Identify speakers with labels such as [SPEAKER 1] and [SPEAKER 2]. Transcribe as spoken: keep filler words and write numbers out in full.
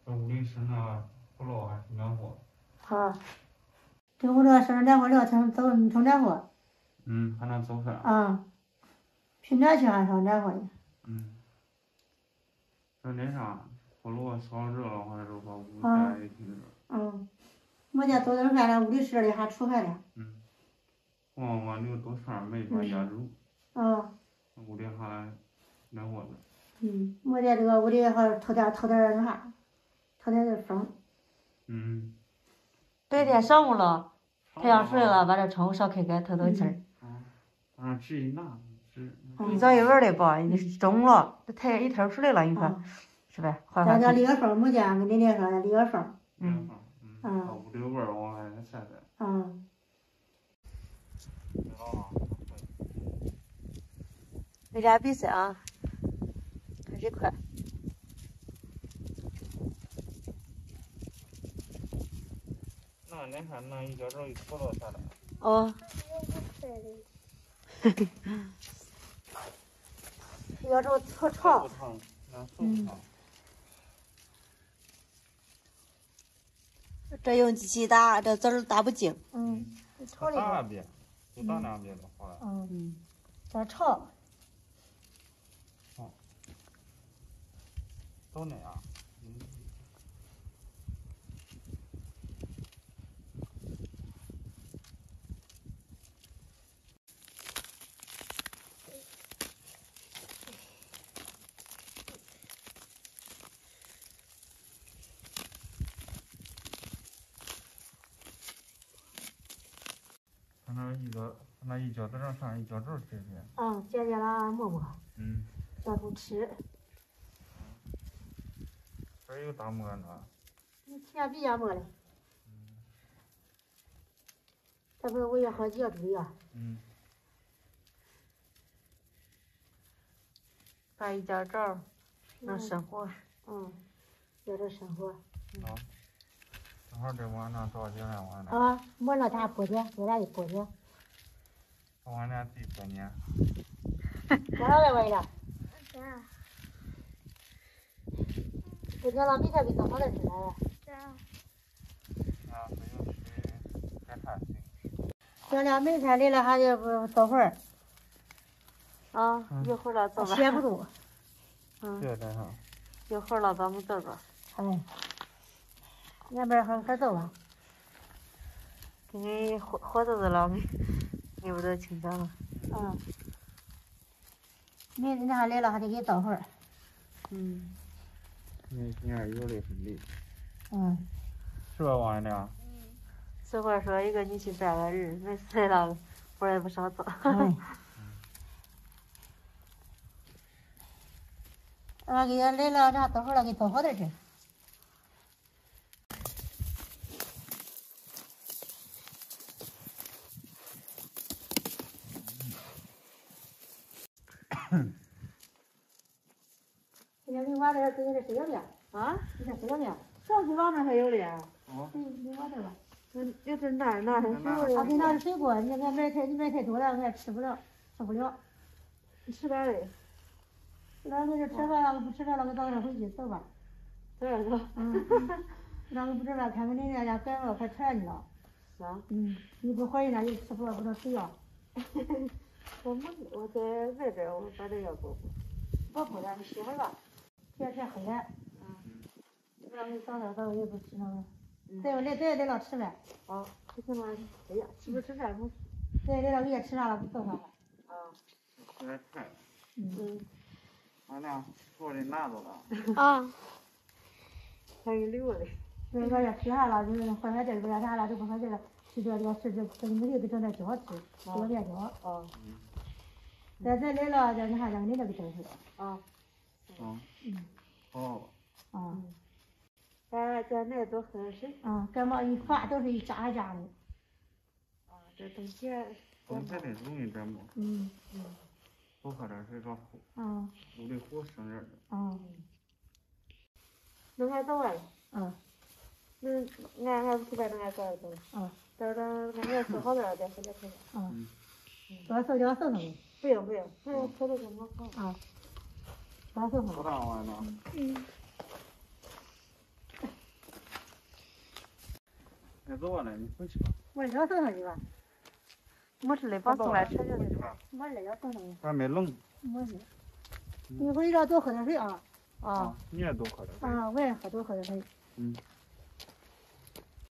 [SPEAKER 1] 这屋里生了不老还是暖和。
[SPEAKER 2] 好，这屋里生暖和了，成走成暖和。
[SPEAKER 1] 嗯，还能走出来。
[SPEAKER 2] 啊，平暖气还是暖和的。
[SPEAKER 1] 嗯。这那啥，火炉烧热了，或者说把屋家也挺热。
[SPEAKER 2] 嗯，我家多点饭了，屋里湿的还出汗了。
[SPEAKER 1] 嗯。往往留多串煤把压住。
[SPEAKER 2] 啊。
[SPEAKER 1] 屋里还暖和的。
[SPEAKER 2] 嗯，我在这个屋里还透点透点那啥，透点这风。
[SPEAKER 1] 嗯。
[SPEAKER 3] 白天上午了，太阳出来了，把这窗户少开开，透透气儿。
[SPEAKER 1] 嗯。啊，这一拿这。
[SPEAKER 3] 一早一晚的吧，中午了，这太阳一天出来了，你看，是吧？
[SPEAKER 2] 咱家离个缝，没见跟你那说离个缝。
[SPEAKER 1] 嗯。嗯。五六味往外晒晒。
[SPEAKER 2] 嗯。
[SPEAKER 3] 回家比赛啊，开始快。
[SPEAKER 1] 那你看，那一脚肉一拖到下来。
[SPEAKER 3] 哦。
[SPEAKER 2] 要这搓炒。
[SPEAKER 3] 嗯。这用机器打，这籽儿打不净。
[SPEAKER 2] 嗯。炒
[SPEAKER 1] 打两遍，就打两遍就好了。
[SPEAKER 2] 嗯嗯。再炒。
[SPEAKER 1] 好。都那样。嗯。那一个，那一脚子上上一脚肘切切。
[SPEAKER 2] 嗯，切切了馍馍。
[SPEAKER 1] 嗯。
[SPEAKER 2] 下厨吃。
[SPEAKER 1] 这儿有大馍呢。
[SPEAKER 2] 你前比较馍嘞。嗯。这不是我也好几个猪呀。
[SPEAKER 1] 嗯。
[SPEAKER 3] 把一脚肘能生火。
[SPEAKER 2] 嗯。有点生火。
[SPEAKER 1] 好。正好这晚上找进来晚上。
[SPEAKER 2] 啊，我那家剥的，我俩就剥的。
[SPEAKER 1] 我俩自己剥呢。
[SPEAKER 2] 多少来碗了？啥？不知道明天给做好点吃来了。啥？
[SPEAKER 1] 啊，不用去干啥去。
[SPEAKER 2] 咱俩明天来了还得不坐会儿。
[SPEAKER 3] 啊，一会儿了走吧。
[SPEAKER 2] 歇不住。
[SPEAKER 3] 嗯。
[SPEAKER 1] 对对哈。
[SPEAKER 3] 一会儿了，咱们走吧。
[SPEAKER 2] 哎。那边还还走吧。
[SPEAKER 3] 给你火火豆子了没？你不都清讲了？
[SPEAKER 2] 嗯。明天还来了，还得给倒会儿。
[SPEAKER 3] 嗯。
[SPEAKER 1] 你今儿有的是力。
[SPEAKER 2] 嗯。
[SPEAKER 1] 是吧，王爷娘？
[SPEAKER 3] 嗯。这会儿说一个你去拜个人，没事了，我也不少做。
[SPEAKER 2] 嗯。啊，给他来了，这等会儿了，给倒好点去。今天你晚点给你这水果面
[SPEAKER 3] 啊？
[SPEAKER 2] 你这水果面，
[SPEAKER 3] 上次网上还有的呀。
[SPEAKER 1] 哦。
[SPEAKER 2] 对，你晚点吧。
[SPEAKER 3] 嗯，有这哪哪还水果的？
[SPEAKER 2] 他给拿的水果，你俺买太你买太多了，俺也吃不了，吃不了。
[SPEAKER 3] 你吃点嘞。
[SPEAKER 2] 那你这吃饭了，不吃饭了，我早点回去，走吧。
[SPEAKER 3] 走点走。
[SPEAKER 2] 嗯。那我不知道，看看你那家感冒快传你了。
[SPEAKER 3] 啊。
[SPEAKER 2] 嗯。你不怀孕了，又吃不了，不能吃药。
[SPEAKER 3] 我没，我在外边，我把这药补补。
[SPEAKER 2] 我补了，你歇会儿吧。天天黑了。
[SPEAKER 3] 嗯。
[SPEAKER 2] 不然你早点早也不吃那个。再来再来了吃饭。
[SPEAKER 3] 好，不行了，哎呀，吃不吃饭不？
[SPEAKER 2] 再来了给也吃啥了，不做饭了。
[SPEAKER 3] 啊。
[SPEAKER 1] 有点快。
[SPEAKER 2] 嗯。
[SPEAKER 1] 俺俩锅里拿着了。
[SPEAKER 3] 啊。还有留的。
[SPEAKER 2] 就是说要吃啥了，就是换点地不要啥了，就不说这个吃这个吃这这个没有给整点饺子吃，这个面条。
[SPEAKER 3] 哦。
[SPEAKER 2] 再再来了，再你看让你那个整吃。
[SPEAKER 3] 啊。
[SPEAKER 1] 嗯。
[SPEAKER 2] 嗯。
[SPEAKER 1] 哦。
[SPEAKER 2] 啊。
[SPEAKER 3] 咱咱那多喝点水。
[SPEAKER 2] 啊，感冒一发都是一扎一扎的。
[SPEAKER 3] 啊，这冬天。
[SPEAKER 1] 冬天的容易感冒。
[SPEAKER 2] 嗯
[SPEAKER 3] 嗯。
[SPEAKER 1] 多喝点水，找火。
[SPEAKER 2] 啊。
[SPEAKER 1] 屋里火生热的。
[SPEAKER 2] 啊。
[SPEAKER 3] 弄开走了。
[SPEAKER 2] 嗯。
[SPEAKER 3] 那俺俺不在那俺早走。
[SPEAKER 2] 嗯。
[SPEAKER 3] 等等，俺要收好点再回来看看。
[SPEAKER 2] 嗯。多收点收收。
[SPEAKER 3] 不用不用，那我收的这么好。
[SPEAKER 2] 啊。多收收。
[SPEAKER 1] 多大碗呢？
[SPEAKER 3] 嗯。
[SPEAKER 1] 该走了，你回去吧。
[SPEAKER 2] 我这要送上去吧，
[SPEAKER 3] 没事的，把送来车就
[SPEAKER 1] 回
[SPEAKER 3] 是。
[SPEAKER 1] 去吧。
[SPEAKER 2] 我这要送上去，
[SPEAKER 1] 还没冷。
[SPEAKER 2] 没事。你回去要多喝点水啊。
[SPEAKER 3] 啊。
[SPEAKER 1] 你也多喝点水。
[SPEAKER 2] 啊，我也喝多喝点水。
[SPEAKER 1] 嗯。